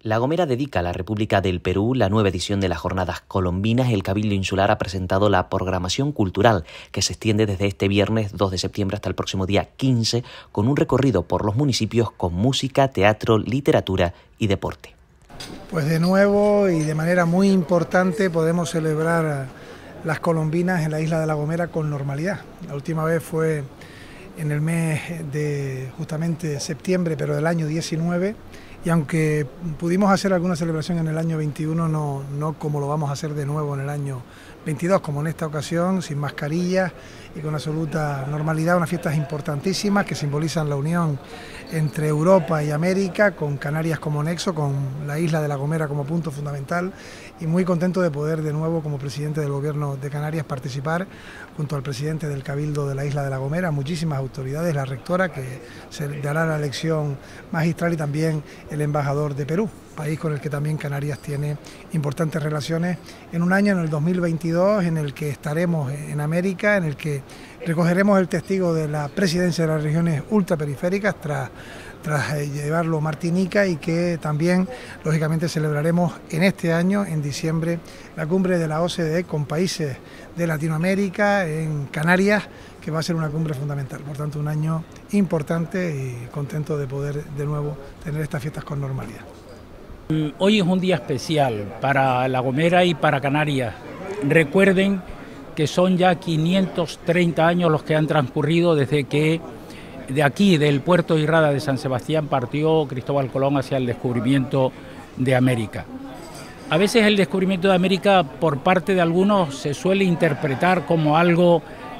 La Gomera dedica a la República del Perú la nueva edición de las Jornadas Colombinas. El Cabildo Insular ha presentado la programación cultural que se extiende desde este viernes 2 de septiembre hasta el próximo día 15, con un recorrido por los municipios con música, teatro, literatura y deporte. Pues de nuevo y de manera muy importante podemos celebrar las colombinas en la isla de La Gomera con normalidad. La última vez fue en el mes de justamente septiembre, pero del año 19, y aunque pudimos hacer alguna celebración en el año 21, no como lo vamos a hacer de nuevo en el año 22, como en esta ocasión, sin mascarillas y con absoluta normalidad, unas fiestas importantísimas que simbolizan la unión entre Europa y América, con Canarias como nexo, con la isla de La Gomera como punto fundamental, y muy contento de poder de nuevo, como presidente del Gobierno de Canarias, participar junto al presidente del Cabildo de la isla de La Gomera, muchísimas autoridades, la rectora que se dará la lección magistral y también el embajador de Perú, país con el que también Canarias tiene importantes relaciones, en un año, en el 2022, en el que estaremos en América, en el que recogeremos el testigo de la presidencia de las regiones ultraperiféricas tras llevarlo a Martinica, y que también, lógicamente, celebraremos en este año, en diciembre, la cumbre de la OCDE con países de Latinoamérica en Canarias, que va a ser una cumbre fundamental. Por tanto, un año importante y contento de poder de nuevo tener estas fiestas con normalidad. Hoy es un día especial para La Gomera y para Canarias. Recuerden que son ya 530 años los que han transcurrido desde que de aquí, del puerto de Irrada de San Sebastián, partió Cristóbal Colón hacia el descubrimiento de América. A veces el descubrimiento de América, por parte de algunos, se suele interpretar como algo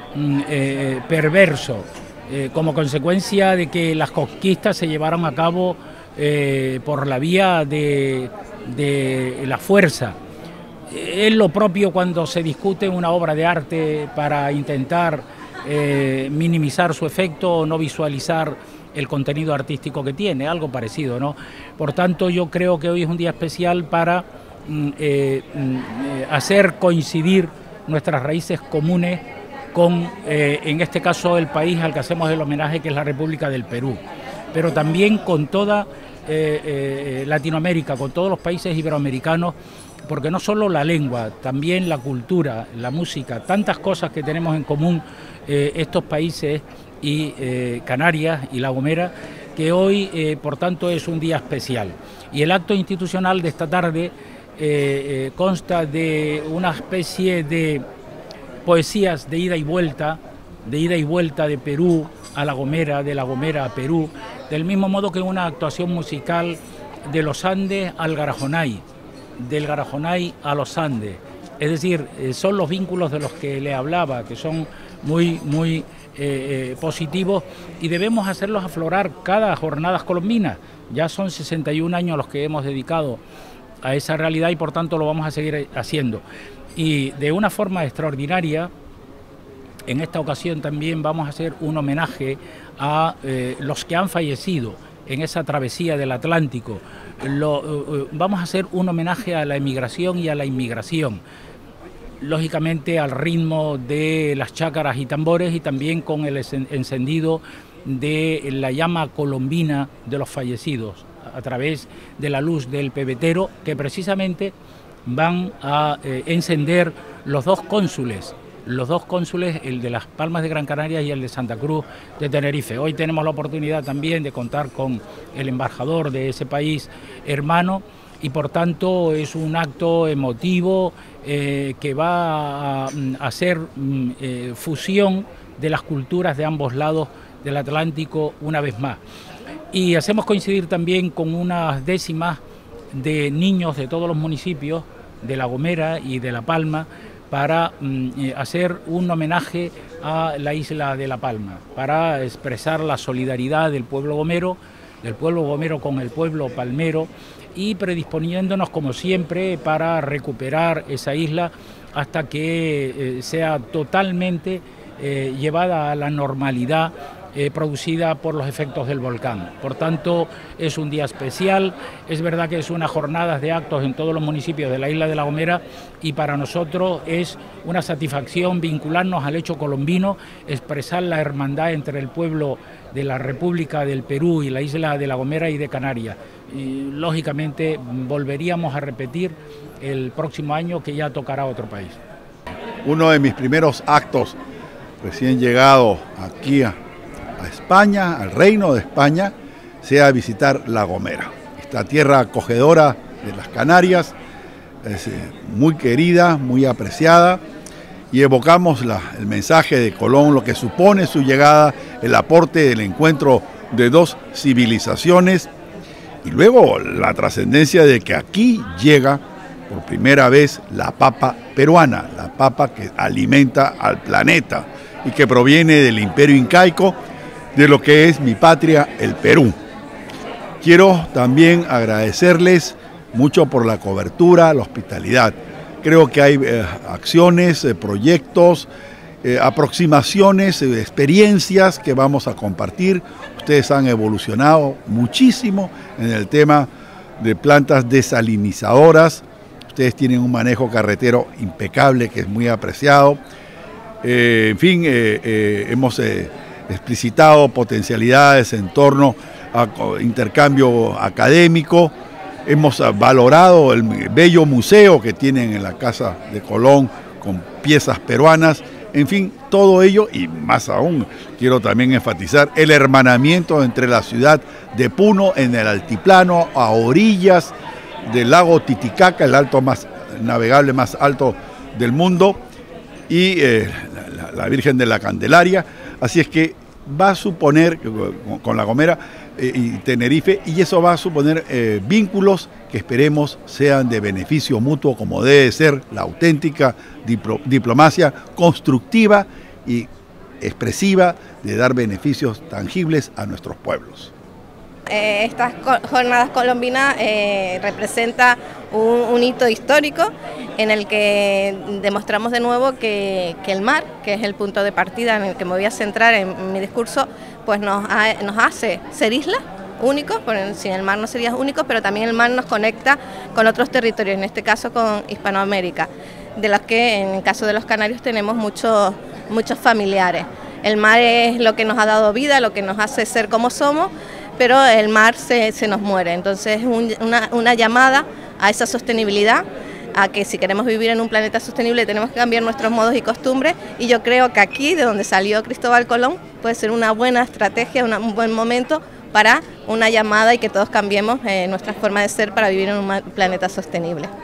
perverso, como consecuencia de que las conquistas se llevaron a cabo por la vía de la fuerza. Es lo propio cuando se discute una obra de arte para intentar minimizar su efecto o no visualizar el contenido artístico que tiene, algo parecido, ¿no? Por tanto, yo creo que hoy es un día especial para hacer coincidir nuestras raíces comunes con, en este caso, el país al que hacemos el homenaje, que es la República del Perú, pero también con toda Latinoamérica, con todos los países iberoamericanos, porque no solo la lengua, también la cultura, la música, tantas cosas que tenemos en común estos países y Canarias y La Gomera, que hoy, por tanto, es un día especial. Y el acto institucional de esta tarde consta de una especie de poesías de ida y vuelta de Perú a La Gomera, de La Gomera a Perú, del mismo modo que una actuación musical de los Andes al Garajonay, del Garajonay a los Andes. Es decir, son los vínculos de los que le hablaba, que son muy positivos, y debemos hacerlos aflorar cada jornadas colombinas. Ya son 61 años los que hemos dedicado a esa realidad y por tanto lo vamos a seguir haciendo. Y de una forma extraordinaria, en esta ocasión también vamos a hacer un homenaje a los que han fallecido en esa travesía del Atlántico. Vamos a hacer un homenaje a la emigración y a la inmigración, lógicamente al ritmo de las chácaras y tambores, y también con el encendido de la llama colombina de los fallecidos a través de la luz del pebetero, que precisamente van a encender los dos cónsules, el de Las Palmas de Gran Canaria y el de Santa Cruz de Tenerife. Hoy tenemos la oportunidad también de contar con el embajador de ese país hermano, y por tanto es un acto emotivo que va a hacer fusión de las culturas de ambos lados del Atlántico una vez más. Y hacemos coincidir también con unas décimas de niños de todos los municipios de La Gomera y de La Palma, para hacer un homenaje a la isla de La Palma, para expresar la solidaridad del pueblo gomero con el pueblo palmero, y predisponiéndonos como siempre para recuperar esa isla hasta que sea totalmente llevada a la normalidad producida por los efectos del volcán. Por tanto, es un día especial. Es verdad que es unas jornadas de actos en todos los municipios de la isla de La Gomera y para nosotros es una satisfacción vincularnos al hecho colombino, expresar la hermandad entre el pueblo de la República del Perú y la isla de La Gomera y de Canarias. Y, lógicamente, volveríamos a repetir el próximo año, que ya tocará otro país. Uno de mis primeros actos, recién llegado aquí a España, al Reino de España, sea visitar La Gomera, esta tierra acogedora de las Canarias, es muy querida, muy apreciada, y evocamos el mensaje de Colón, lo que supone su llegada, el aporte del encuentro de dos civilizaciones, y luego la trascendencia de que aquí llega por primera vez la papa peruana, la papa que alimenta al planeta y que proviene del imperio incaico, de lo que es mi patria, el Perú. Quiero también agradecerles mucho por la cobertura, la hospitalidad. Creo que hay acciones, proyectos, aproximaciones, experiencias que vamos a compartir. Ustedes han evolucionado muchísimo en el tema de plantas desalinizadoras. Ustedes tienen un manejo carretero impecable que es muy apreciado. En fin, hemos explicitado potencialidades en torno a intercambio académico. Hemos valorado el bello museo que tienen en la Casa de Colón con piezas peruanas. En fin, todo ello y más aún, quiero también enfatizar el hermanamiento entre la ciudad de Puno en el altiplano a orillas del lago Titicaca, el alto más navegable más alto del mundo, y la Virgen de la Candelaria. Así es que va a suponer, con La Gomera y Tenerife, y eso va a suponer vínculos que esperemos sean de beneficio mutuo, como debe ser la auténtica diplomacia constructiva y expresiva de dar beneficios tangibles a nuestros pueblos. Estas jornadas colombinas representa un hito histórico en el que demostramos de nuevo que el mar, que es el punto de partida en el que me voy a centrar en mi discurso, pues nos hace ser islas únicos, porque sin el mar no seríamos únicos, pero también el mar nos conecta con otros territorios, en este caso con Hispanoamérica, de los que en el caso de los canarios tenemos muchos familiares. El mar es lo que nos ha dado vida, lo que nos hace ser como somos, pero el mar se nos muere. Entonces es una llamada a esa sostenibilidad, a que si queremos vivir en un planeta sostenible tenemos que cambiar nuestros modos y costumbres, y yo creo que aquí, de donde salió Cristóbal Colón, puede ser una buena estrategia, un buen momento para una llamada y que todos cambiemos nuestra forma de ser para vivir en un planeta sostenible.